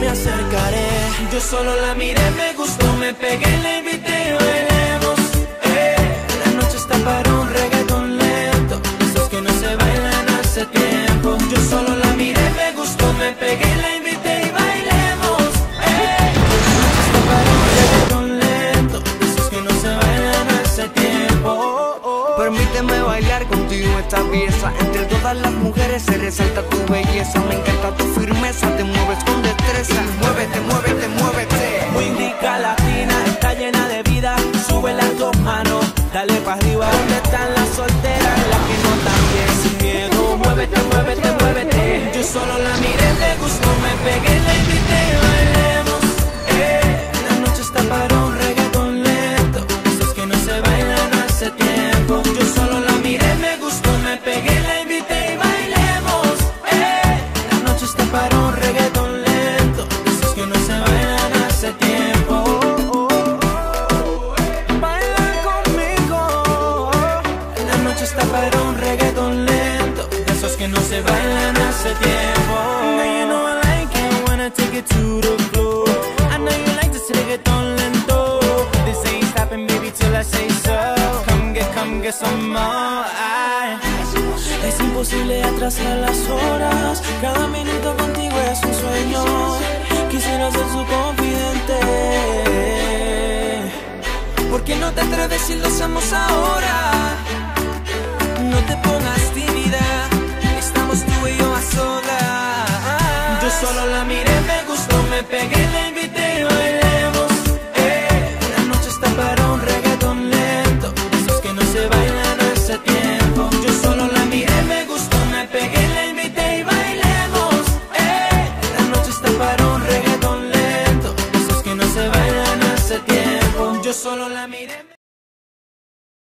me acercaré. Yo solo la miré, me gustó, me pegué, la invité y bailemos. La noche está para un reggaetón lento, esos que no se bailan hace tiempo. Yo solo la miré, me gustó, me pegué, la invité y bailemos. La noche está para un reggaetón lento, esos que no se bailan hace tiempo. Permíteme bailar contigo esta pieza. Entre todas las mujeres se resalta tu belleza. Me encanta tu firmeza, te mueves con destreza. Muévete, muévete, muévete. Muy rica latina, está llena de vida. Sube las dos manos, dale pa' arriba. ¿Dónde están las solteras? Las que no están bien, sin miedo. Muévete, muévete, muévete. Yo solo la miré, me gustó, me pegué, la invité y bailemos. La noche está para un reggaetón lento, esos que no se bailan hace tiempo. Yo solo la miré, me gustó, me pegué, la invité y bailemos. La noche está para un reggaetón lento, esos que no se bailan hace tiempo. Baila conmigo. La noche está para un reggaetón lento, esos que no se bailan hace tiempo. Now you know I like it, wanna take it to the floor. I know you like this reggaetón lento. This ain't stopping, baby, till I say so. Come get some more. Es imposible atrasar las horas. Cada minuto contigo es un sueño. Quisiera ser su confidente. ¿Por qué no te atreves si lo hacemos ahora? No te pongas tímida, estamos tú y yo a solas. Yo solo la miré, me gustó, me pegué, la invité y bailemos. La noche está para un reggaetón lento, esos que no se bailan hace tiempo. Yo solo la miré, me gustó, me pegué, la invité y bailemos. La noche está para un reggaetón lento, esos que no se bailan hace tiempo. Yo solo la miré.